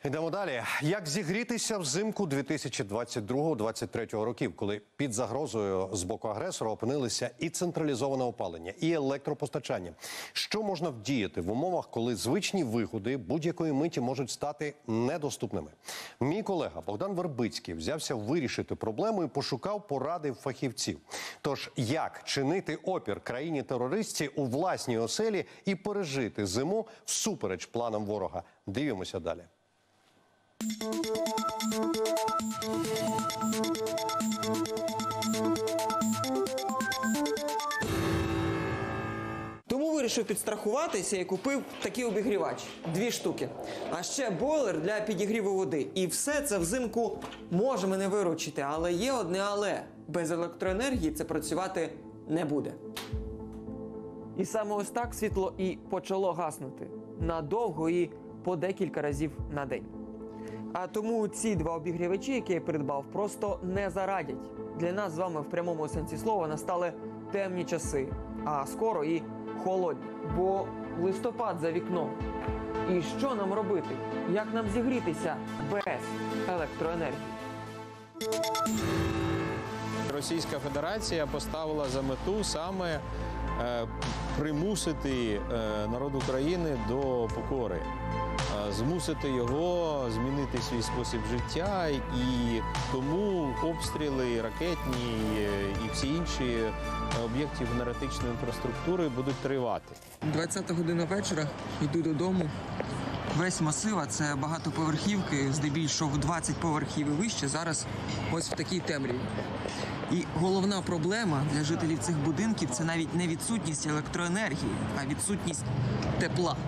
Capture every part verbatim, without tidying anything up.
Йдемо далі. Як зігрітися взимку дві тисячі двадцять другого - двадцять третього років, коли під загрозою з боку агресора опинилися і централізоване опалення, і електропостачання? Що можна вдіяти в умовах, коли звичні вигоди будь-якої миті можуть стати недоступними? Мій колега Богдан Вербицький взявся вирішити проблему і пошукав поради фахівців. Тож, як чинити опір країні-терористці у власній оселі і пережити зиму всупереч планам ворога? Дивимося далі. Тому вирішив підстрахуватися і купив такий обігрівач. Дві штуки. А ще бойлер для підігріву води. І все це взимку може мене виручити. Але є одне але. Без електроенергії це працювати не буде. І саме ось так світло і почало гаснути. Надовго і по декілька разів на день. А тому ці два обігрівачі, які я придбав, просто не зарадять. Для нас з вами в прямому сенсі слова настали темні часи, а скоро і холодні. Бо листопад за вікном. І що нам робити? Як нам зігрітися без електроенергії? Російська Федерація поставила за мету саме е, примусити е, народ України до покори. Змусити його змінити свій спосіб життя, і тому обстріли ракетні і всі інші об'єктів енергетичної інфраструктури будуть тривати. двадцята година вечора, йду додому. Весь масив, а це багатоповерхівки, здебільшого двадцять поверхів і вище, зараз ось в такій темряві. І головна проблема для жителів цих будинків – це навіть не відсутність електроенергії, а відсутність тепла.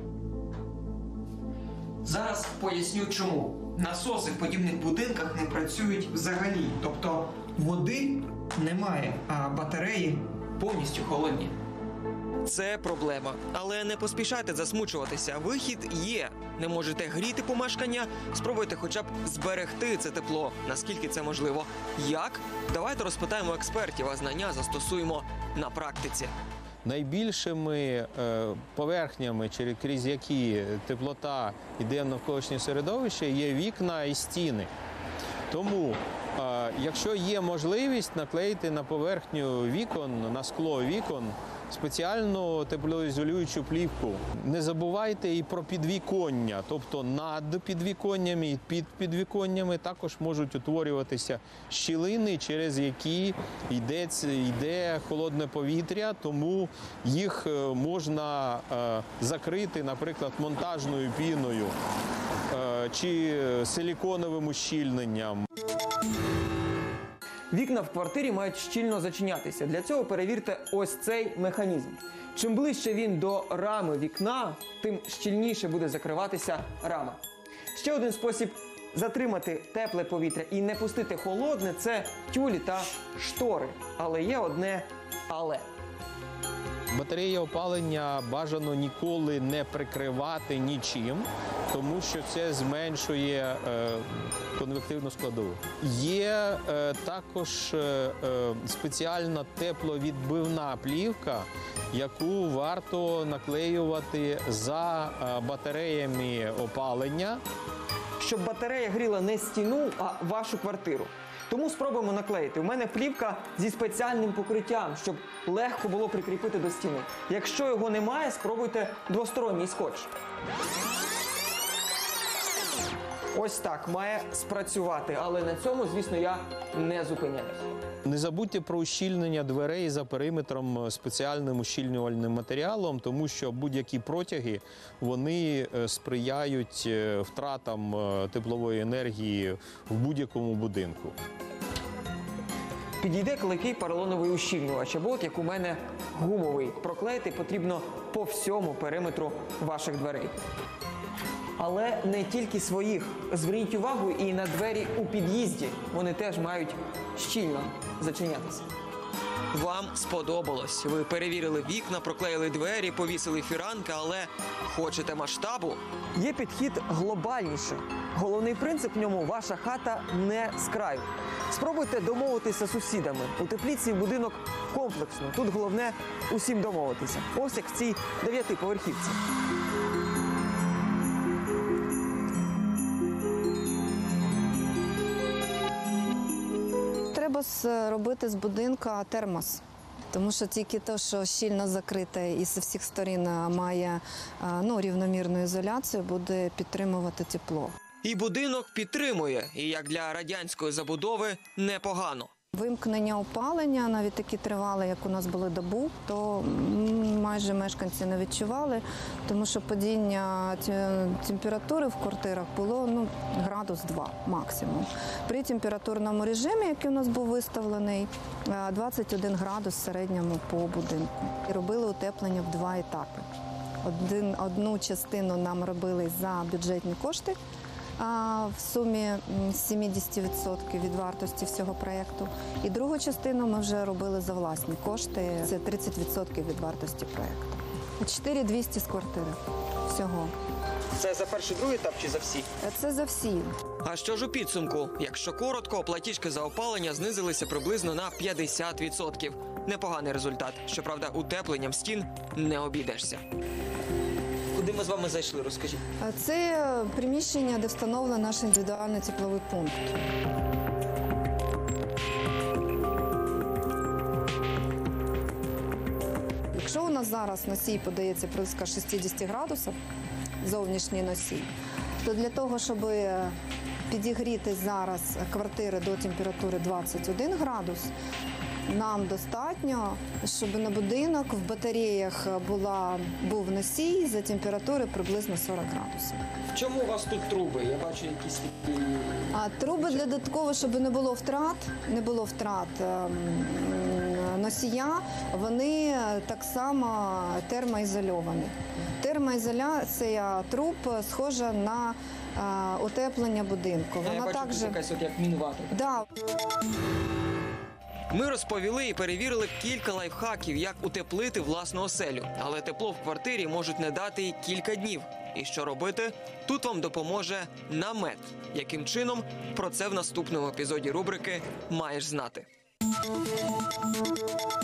Зараз поясню чому. Насоси в подібних будинках не працюють взагалі. Тобто води немає, а батареї повністю холодні. Це проблема. Але не поспішайте засмучуватися. Вихід є. Не можете гріти помешкання? Спробуйте хоча б зберегти це тепло, наскільки це можливо. Як? Давайте розпитаємо експертів, а знання застосуємо на практиці. Найбільшими е, поверхнями, через крізь які теплота йде в навколишнє середовище, є вікна і стіни. Тому, е, якщо є можливість, наклеїти на поверхню вікон, на скло вікон, спеціальну теплоізолюючу плівку. Не забувайте і про підвіконня, тобто над підвіконнями і під підвіконнями також можуть утворюватися щілини, через які йде, йде холодне повітря, тому їх можна е, закрити, наприклад, монтажною піною е, чи силіконовим ущільненням. Вікна в квартирі мають щільно зачинятися. Для цього перевірте ось цей механізм. Чим ближче він до рами вікна, тим щільніше буде закриватися рама. Ще один спосіб затримати тепле повітря і не пустити холодне – це тюлі та штори. Але є одне але. Батареї опалення бажано ніколи не прикривати нічим, тому що це зменшує е, конвективну складову. Є е, також е, спеціальна тепловідбивна плівка, яку варто наклеювати за е, батареями опалення. Щоб батарея гріла не стіну, а вашу квартиру. Тому спробуємо наклеїти. У мене плівка зі спеціальним покриттям, щоб легко було прикріпити до стіни. Якщо його немає, спробуйте двосторонній скотч. Ось так має спрацювати, але на цьому, звісно, я не зупиняюсь. Не забудьте про ущільнення дверей за периметром спеціальним ущільнювальним матеріалом, тому що будь-які протяги, вони сприяють втратам теплової енергії в будь-якому будинку. Підійде клейкий поролоновий ущільнювач, або от як у мене гумовий. Проклеїти потрібно по всьому периметру ваших дверей. Але не тільки своїх. Зверніть увагу і на двері у під'їзді. Вони теж мають щільно зачинятися. Вам сподобалось. Ви перевірили вікна, проклеїли двері, повісили фіранки, але хочете масштабу? Є підхід глобальніше. Головний принцип в ньому – ваша хата не з краю. Спробуйте домовитися з сусідами. Утепліть свій будинок комплексно. Тут головне усім домовитися. Ось як в цій дев'ятиповерхівці. треба з- робити з будинка термос. Тому що тільки те, що щільно закрите і з всіх сторін має а, ну, рівномірну ізоляцію, буде підтримувати тепло. І будинок підтримує, і як для радянської забудови непогано. Вимкнення опалення, навіть такі тривали, як у нас були добу, то м, майже мешканці не відчували, тому що падіння те- температури в квартирах було ну, градус два максимум. При температурному режимі, який у нас був виставлений, е, двадцять один градус в середньому по будинку. І робили утеплення в два етапи. Один, одну частину нам робили за бюджетні кошти, а в сумі м, сімдесят відсотків від вартості всього проєкту. І другу частину ми вже робили за власні кошти, це тридцять відсотків від вартості проєкту. чотири тисячі двісті з квартири всього. Це за перший, другий етап чи за всі? Це за всі. А що ж у підсумку? Якщо коротко, платіжки за опалення знизилися приблизно на п'ятдесят відсотків. Непоганий результат. Щоправда, утепленням стін не обійдешся. Куди ми з вами зайшли, розкажіть. Це приміщення, де встановлений наш індивідуальний тепловий пункт. Якщо у нас зараз носій подається близько шістдесят градусів, зовнішній носій, то для того, щоб підігріти зараз квартири до температури двадцять один градус, нам достатньо, щоб на будинок в батареях була, був носій за температури приблизно сорок градусів. В чому у вас тут труби? Я бачу якісь такі... А труби для додатково, щоб не було втрат, не було втрат ем, носія, вони так само термоізольовані. Термоізоляція труб схожа на е, утеплення будинку. Я бачу, тут якась от як мінвата. Да. Ми розповіли і перевірили кілька лайфхаків, як утеплити власну оселю. Але тепло в квартирі можуть не дати й кілька днів. І що робити? Тут вам допоможе намет. Яким чином? Про це в наступному епізоді рубрики «Маєш знати».